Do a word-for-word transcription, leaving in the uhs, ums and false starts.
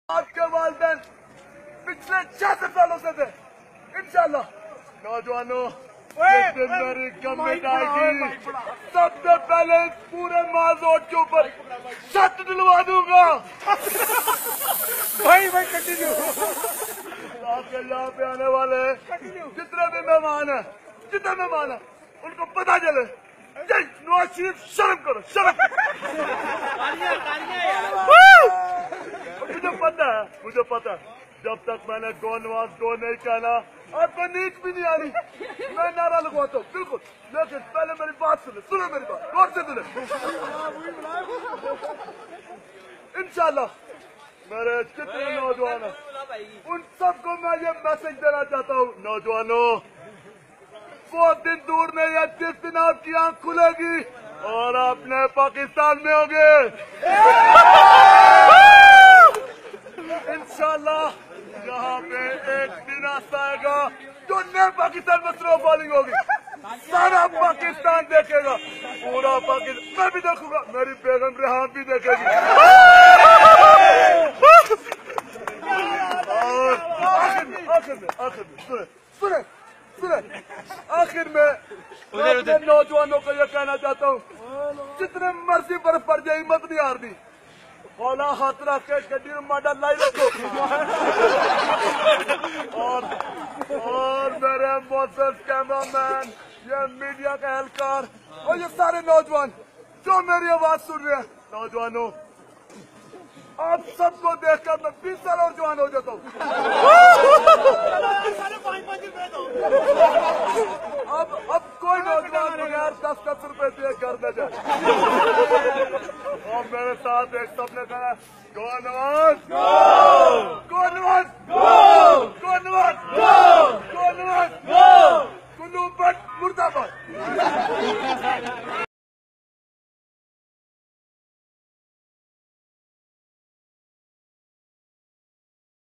आपके वालिदैन पिछले छियासठ सालों से थे। इंशाल्लाह नौजवानों मेरी गवर्नमेंट आएगी, सबसे पहले पूरे माल रोड के ऊपर छत दिलवा दूंगा। भाई भाई कंटिन्यू। आपके यहाँ पे आने वाले जितने भी मेहमान हैं, जितने मेहमान हैं, उनको पता चले नवाज शरीफ शर्म करो, शर्म। मुझे पता है, मुझे पता है, जब तक मैंने गो नवाज गो नहीं कहना आपको नींद भी नहीं आनी। मैं नारा लगवाता हूँ बिल्कुल, लेकिन पहले मेरी बात सुने, सुने मेरी बात गौर से सुने। इंशाल्लाह मेरे जितने नौजवान हैं उन सबको मैं ये मैसेज देना चाहता हूँ, नौजवानों वो दिन दूर नहीं है जिस दिन आपकी आंख खुलेगी और आप नए पाकिस्तान में होंगे। इंशाल्लाह यहाँ पे एक दिन ऐसा आएगा जो नए पाकिस्तान में स्लो बॉलिंग होगी, सारा पाकिस्तान देखेगा, पूरा पाकिस्तान। मैं भी देखूंगा, मेरी बेगम रेहान भी देखेगी। और आखिर में आखिर में आखिर में सुने सुने सुने आखिर में अपने नौजवानों को यह कहना चाहता हूँ, जितने मर्जी बर्फ पड़ जाए हिम्मत नहीं हारनी, हौला हाथ रख के गड्डी में माडा लाई रखो। और और मेरे मोहतरम कैमरामैन, ये मीडिया का एहलकार और ये सारे नौजवान जो मेरी आवाज सुन रहे हैं, नौजवानों आप सबको देखकर मैं बीस साल और जवान हो जाता हूँ। अब अब कोई नौजवान बगैर दस दस रुपए दिए घर न जाए। और मेरे साथ एक सबने कहा गो नवाज गो, गो नवाज गो, गो नवाज गो।